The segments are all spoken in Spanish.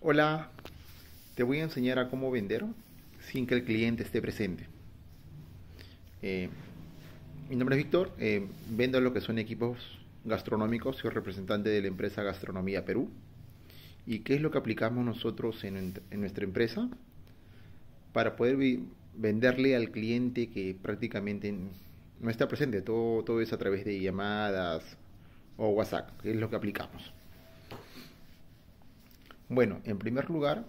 Hola, te voy a enseñar a cómo vender sin que el cliente esté presente. Eh, Mi nombre es Víctor, vendo lo que son equipos gastronómicos, soy representante de la empresa Gastronomía Perú. ¿Y qué es lo que aplicamos nosotros en nuestra empresa? Para poder venderle al cliente que prácticamente no está presente, todo es a través de llamadas o WhatsApp, que es lo que aplicamos. Bueno, en primer lugar,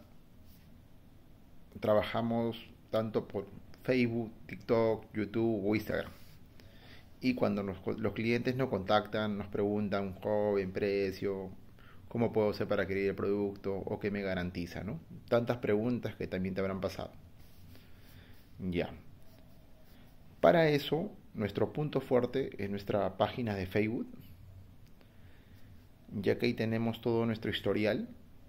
trabajamos tanto por Facebook, TikTok, YouTube o Instagram. Y cuando los clientes nos contactan, nos preguntan, joven, precio, cómo puedo hacer para adquirir el producto o qué me garantiza, ¿no? Tantas preguntas que también te habrán pasado. Ya. Para eso, nuestro punto fuerte es nuestra página de Facebook, ya que ahí tenemos todo nuestro historial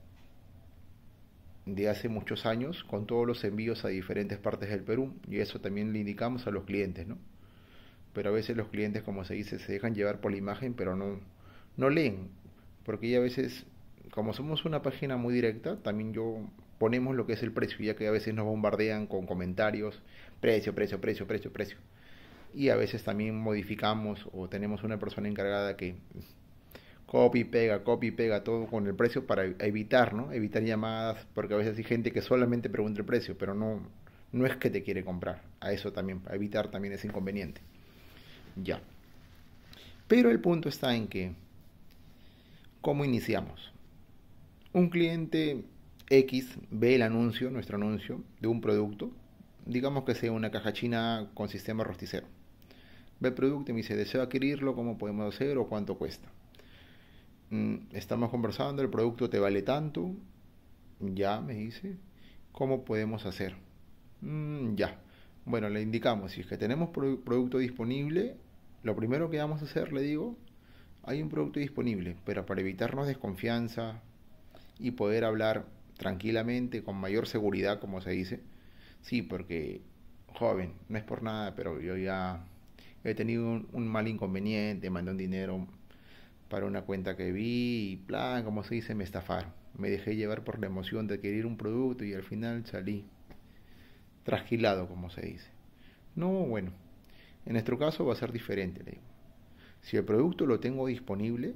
de hace muchos años con todos los envíos a diferentes partes del Perú, y eso también le indicamos a los clientes, ¿no? Pero a veces los clientes, como se dice, se dejan llevar por la imagen, pero no leen, porque ya a veces, como somos una página muy directa, también ponemos lo que es el precio, ya que a veces nos bombardean con comentarios, precio, precio, precio, precio, precio. Y a veces también modificamos o tenemos una persona encargada que copy, pega todo con el precio para evitar, ¿no? Evitar llamadas, porque a veces hay gente que solamente pregunta el precio, pero no es que te quiere comprar. A eso también, para evitar también ese inconveniente. Ya. Pero el punto está en que, ¿cómo iniciamos? Un cliente X ve el anuncio, nuestro anuncio, de un producto, digamos que sea una caja china con sistema rosticero. Ve el producto y me dice, deseo adquirirlo, ¿cómo podemos hacer o cuánto cuesta? Estamos conversando, el producto te vale tanto, ya me dice, ¿cómo podemos hacer? Ya. Bueno, le indicamos, si es que tenemos producto disponible, lo primero que vamos a hacer, le digo, hay un producto disponible, pero para evitarnos desconfianza y poder hablar tranquilamente, con mayor seguridad, como se dice, sí, porque, joven, no es por nada, pero yo ya he tenido un mal inconveniente, mandé un dinero para una cuenta que vi y, plan, como se dice, me estafaron. Me dejé llevar por la emoción de adquirir un producto y al final salí trasquilado, como se dice. No, bueno, en nuestro caso va a ser diferente, le digo. Si el producto lo tengo disponible,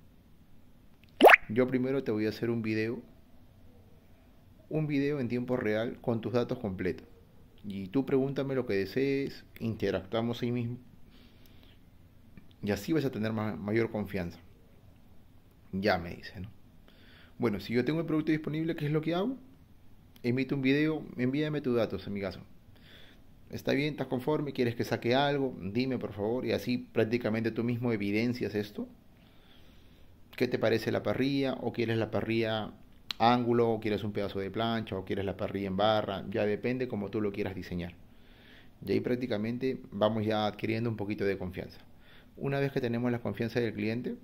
yo primero te voy a hacer un video en tiempo real con tus datos completos. Y tú pregúntame lo que desees, interactuamos ahí mismo y así vas a tener mayor confianza. Ya me dice, ¿no? Bueno, si yo tengo el producto disponible, ¿qué es lo que hago? Emito un video, envíame tus datos, en mi caso. ¿Está bien? ¿Estás conforme? ¿Quieres que saque algo? Dime, por favor. Y así prácticamente tú mismo evidencias esto. ¿Qué te parece la parrilla? ¿O quieres la parrilla ángulo? ¿O quieres un pedazo de plancha? ¿O quieres la parrilla en barra? Ya depende como tú lo quieras diseñar. Y ahí prácticamente vamos ya adquiriendo un poquito de confianza. Una vez que tenemos la confianza del cliente,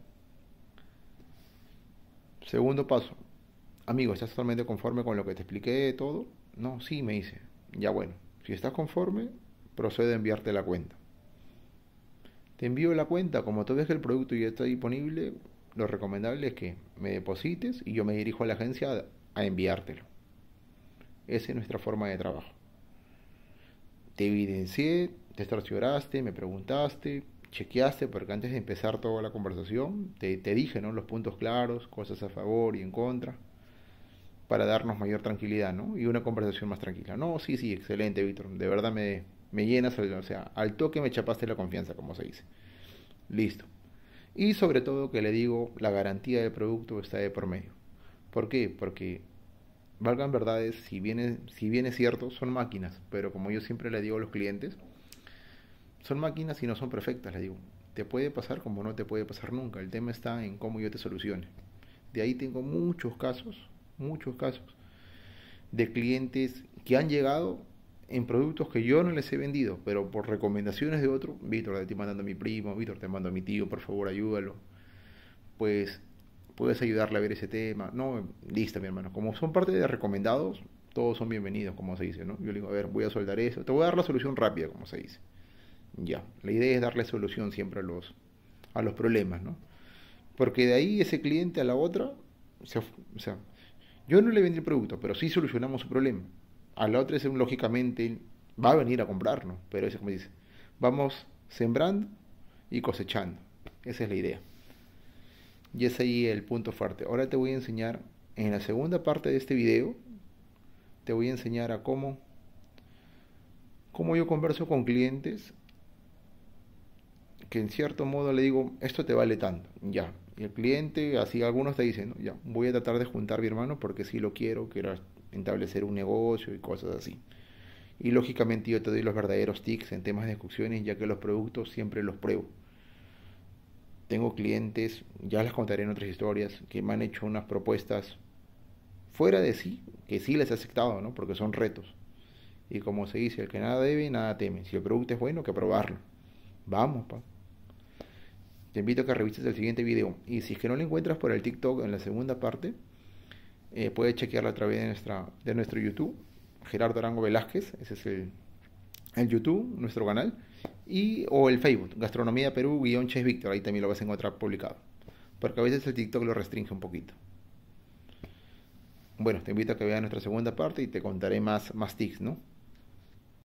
segundo paso. Amigo, ¿estás totalmente conforme con lo que te expliqué todo? No, sí, me dice. Ya bueno, si estás conforme, procedo a enviarte la cuenta. Te envío la cuenta, como tú ves que el producto ya está disponible, lo recomendable es que me deposites y yo me dirijo a la agencia a enviártelo. Esa es nuestra forma de trabajo. Te evidencié, te cercioraste, me preguntaste, chequeaste, porque antes de empezar toda la conversación te dije, ¿no? Los puntos claros, cosas a favor y en contra, para darnos mayor tranquilidad, ¿no? Y una conversación más tranquila. No, sí, sí, excelente, Víctor. De verdad me llenas, o sea, al toque me chapaste la confianza, como se dice. Listo. Y sobre todo que le digo, la garantía del producto está de por medio. ¿Por qué? Porque, valgan verdades, si bien es cierto, son máquinas, pero como yo siempre le digo a los clientes, son máquinas y no son perfectas, le digo. Te puede pasar como no te puede pasar nunca. El tema está en cómo yo te solucione. De ahí tengo muchos casos de clientes que han llegado en productos que yo no les he vendido, pero por recomendaciones de otro, Víctor, te estoy mandando a mi primo, Víctor, te mando a mi tío, por favor, ayúdalo. Pues puedes ayudarle a ver ese tema. No, listo, mi hermano. Como son parte de recomendados, todos son bienvenidos, como se dice, ¿no? Yo le digo, a ver, voy a soldar eso. Te voy a dar la solución rápida, como se dice. Ya, la idea es darle solución siempre a los problemas, ¿no? Porque de ahí ese cliente a la otra, o sea, Yo no le vendí el producto, pero sí solucionamos su problema. A la otra es, lógicamente, va a venir a comprarnos, pero eso es como dice, vamos sembrando y cosechando. Esa es la idea. Y es ahí el punto fuerte. Ahora te voy a enseñar, en la segunda parte de este video, te voy a enseñar a cómo yo converso con clientes que en cierto modo le digo, esto te vale tanto, ya. Y el cliente, así algunos te dicen, "No, ya, voy a tratar de juntar mi hermano porque sí lo quiero establecer un negocio y cosas así. Y lógicamente yo te doy los verdaderos tics en temas de discusiones, ya que los productos siempre los pruebo. Tengo clientes, ya les contaré en otras historias, que me han hecho unas propuestas fuera de sí, que sí les he aceptado, ¿no? Porque son retos. Y como se dice, el que nada debe, nada teme. Si el producto es bueno, que probarlo. Vamos, pa. Te invito a que revises el siguiente video. Y si es que no lo encuentras por el TikTok en la segunda parte, puedes chequearlo a través de nuestro YouTube, Gerardo Arango Velázquez, ese es el YouTube, nuestro canal, o el Facebook, Gastronomía Perú, Chef Víctor, ahí también lo vas a encontrar publicado. Porque a veces el TikTok lo restringe un poquito. Bueno, te invito a que veas nuestra segunda parte y te contaré más tips, ¿no?